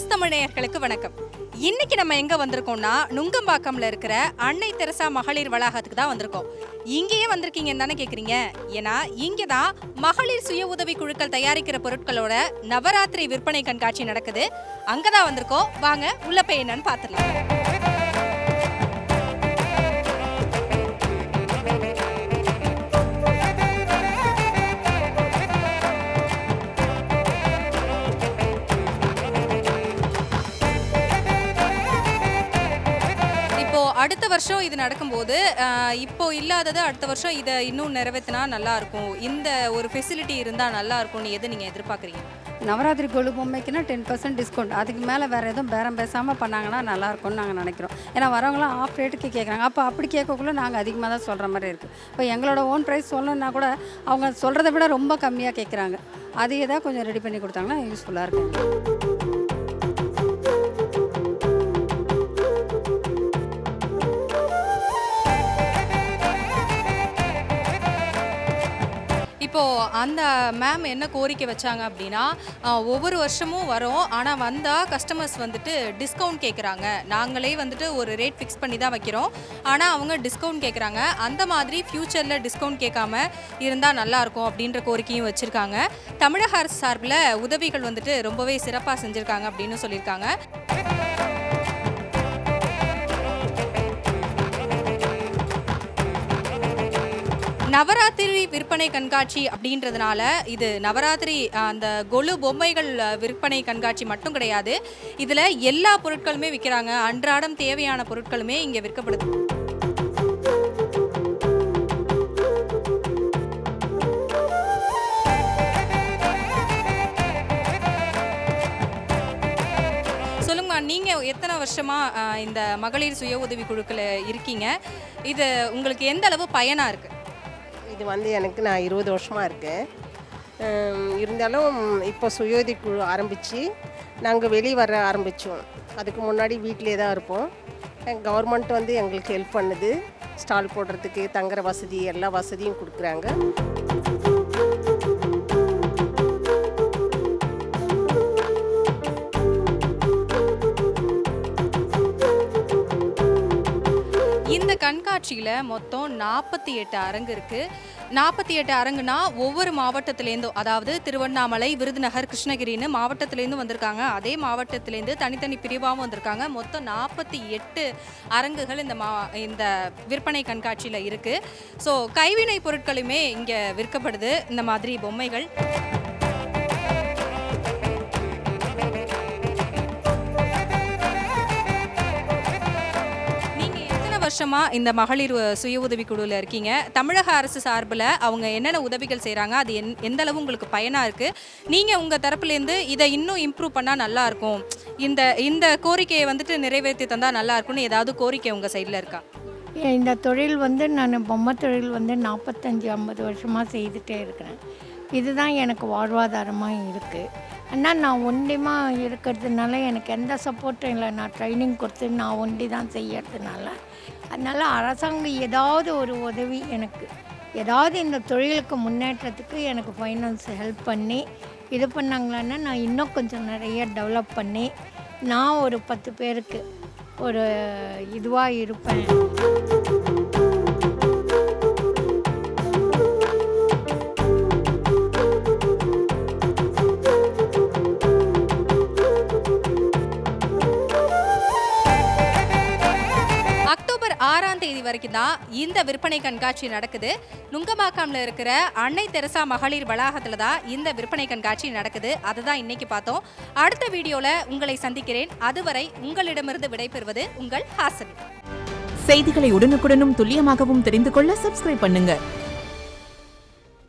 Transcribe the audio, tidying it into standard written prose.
News Tamil நேயர்களுக்கு வணக்கம். இன்னைக்கு நம்ம எங்க வந்திருக்கோம்னா நுங்கம்பாக்கம்ல இருக்கிற அன்னை தெரசா மகளிர் வளாகத்துக்கு தான் வந்திருக்கோம். இங்கேயே வந்திருக்கீங்கன்னு தானே கேக்குறீங்க? ஏன்னா இங்க தான் மகளிர் சுய உதவி குழுக்கள் தயாரிக்கிற பொருட்களோட நவராத்திரி விற்பனை கண்காட்சி நடக்குது. அங்கதான் வந்திருக்கோம். வாங்க உள்ள போய் என்னன்னு பாத்துடலாம். அடுத்த வருஷம் இது நடக்கும்போது இப்போ இல்லாதது அடுத்த வருஷம் இதை இன்னும் நிறைவேற்றினா நல்லா இருக்கும், இந்த ஒரு ஃபெசிலிட்டி இருந்தால் நல்லா இருக்கும்னு எது நீங்கள் எதிர்பார்க்குறீங்க? நவராத்திரி கொலு பொம்மைக்குன்னா 10% டிஸ்கவுண்ட், அதுக்கு மேலே வேறு எதுவும் பேரம் பேசாமல் பண்ணாங்கன்னா நல்லாயிருக்கும்னு நாங்கள் நினைக்கிறோம். ஏன்னா வரவங்களாம் ஆஃப் ரேட்டுக்கு கேட்குறாங்க. அப்போ அப்படி கேட்கக்குள்ளே நாங்கள் அதிகமாக தான் சொல்கிற மாதிரி இருக்குது. இப்போ எங்களோட ஓன் ப்ரைஸ் சொல்லணுன்னா கூட அவங்க சொல்கிறத விட ரொம்ப கம்மியாக கேட்குறாங்க. அதையே தான் கொஞ்சம் ரெடி பண்ணி கொடுத்தாங்கன்னா யூஸ்ஃபுல்லாக இருக்கும். இப்போது அந்த மேம் என்ன கோரிக்கை வச்சாங்க அப்படின்னா, ஒவ்வொரு வருஷமும் வரோம், ஆனால் வந்தால் கஸ்டமர்ஸ் வந்துட்டு டிஸ்கவுண்ட் கேட்குறாங்க. நாங்களே வந்துட்டு ஒரு ரேட் ஃபிக்ஸ் பண்ணி தான் வைக்கிறோம், ஆனால் அவங்க டிஸ்கவுண்ட் கேட்குறாங்க. அந்த மாதிரி ஃப்யூச்சரில் டிஸ்கவுண்ட் கேட்காம இருந்தால் நல்லாயிருக்கும் அப்படின்ற கோரிக்கையும் வச்சுருக்காங்க. தமிழக அரசு சார்பில் உதவிகள் வந்துட்டு ரொம்பவே சிறப்பாக செஞ்சுருக்காங்க அப்படின்னு சொல்லியிருக்காங்க. நவராத்திரி விற்பனை கண்காட்சி அப்படின்றதுனால இது நவராத்திரி அந்த கொலு பொம்மைகள் விற்பனை கண்காட்சி மட்டும் கிடையாது. இதில் எல்லா பொருட்களுமே விற்கிறாங்க. அன்றாடம் தேவையான பொருட்களுமே இங்கே விற்கப்படுது. சொல்லுங்க, நீங்கள் எத்தனை வருஷமாக இந்த மகளிர் சுய உதவி குழுக்கள் இருக்கீங்க? இது உங்களுக்கு எந்த அளவு பயனாக இருக்குது? இது எனக்கு நான் 20 வருஷமாக இருக்கேன். இருந்தாலும் இப்போ சுயோதி குழு ஆரம்பித்து நாங்கள் வெளியே வர ஆரம்பித்தோம். அதுக்கு முன்னாடி வீட்டிலே தான் இருப்போம். கவர்மெண்ட் எங்களுக்கு ஹெல்ப் பண்ணுது. ஸ்டால் போடுறதுக்கு தங்குற வசதி எல்லா வசதியும் கொடுக்குறாங்க. இந்த கண்காட்சியில் மொத்தம் 48 அரங்கு இருக்குது. 48 அரங்குனா ஒவ்வொரு மாவட்டத்திலேருந்தும், அதாவது திருவண்ணாமலை, விருதுநகர், கிருஷ்ணகிரின்னு மாவட்டத்திலேருந்து வந்திருக்காங்க. அதே மாவட்டத்திலேருந்து தனித்தனி பிரிவாகவும் வந்திருக்காங்க. மொத்தம் 48 அரங்குகள் இந்த விற்பனை கண்காட்சியில் இருக்குது. ஸோ கைவினை பொருட்களுமே இங்கே விற்கப்படுது. இந்த மாதிரி பொம்மைகள் வருஷமா இந்த மகளிர் சுய உதவி குழுவில் இருக்கீங்க. தமிழக அரசு சார்பில் அவங்க என்னென்ன உதவிகள் செய்கிறாங்க, அது எந்த அளவு உங்களுக்கு பயனாக இருக்குது? நீங்கள் உங்கள் தரப்புலேருந்து இதை இன்னும் இம்ப்ரூவ் பண்ணால் நல்லாயிருக்கும், இந்த கோரிக்கையை வந்துட்டு நிறைவேற்றி தந்தால் நல்லாயிருக்கும்னு ஏதாவது கோரிக்கை உங்கள் சைடில் இருக்கா? இந்த தொழில் நான் பொம்மை தொழில் 45-50 வருஷமாக செய்துகிட்டே இருக்கிறேன். இதுதான் எனக்கு வாழ்வாதாரமாக இருக்குது. ஆனால் நான் ஒண்டிமாக இருக்கிறதுனால எனக்கு எந்த சப்போர்ட்டும் இல்லை. நான் ட்ரைனிங் கொடுத்து நான் ஒண்டி தான் செய்யறதுனால, அதனால் அரசாங்கம் ஏதாவது ஒரு உதவி எனக்கு, ஏதாவது இந்த தொழிலுக்கு முன்னேற்றத்துக்கு எனக்கு ஃபைனான்ஸ் ஹெல்ப் பண்ணி இது பண்ணாங்களான்னா நான் இன்னும் கொஞ்சம் நிறைய டெவலப் பண்ணி நான் ஒரு 10 பேருக்கு ஒரு இதுவாக இருப்பேன். அக்டோபர் 6ஆம் தேதி வரைக்கும் தான் இந்த விற்பனை கண்காட்சி நடக்குது. நுங்கம்பாக்கம்ல இருக்கிற அன்னை தெரசா மகளிர் வளாகத்தில் தான் இந்த விற்பனை கண்காட்சி நடக்குது. அதை தான் இன்னைக்கு பார்த்தோம். அடுத்த வீடியோவில் உங்களை சந்திக்கிறேன். அதுவரை உங்களிடமிருந்து விடைபெறுவது உங்கள் ஹாசினி. செய்திகளை உடனுக்குடனும் துல்லியமாகவும் தெரிந்து கொள்ள சப்ஸ்கிரைப் பண்ணுங்க.